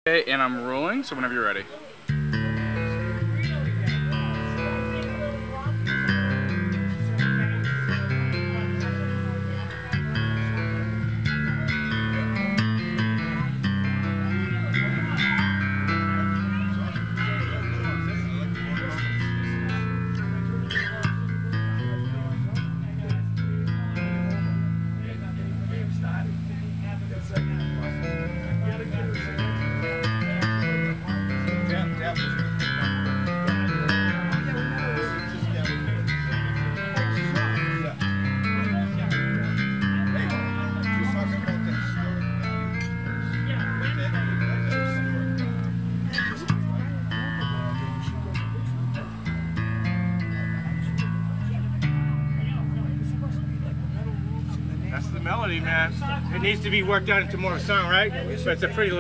Okay, and I'm rolling, so whenever you're ready. That's the melody, man. It needs to be worked out into more of a song, right? But it's a pretty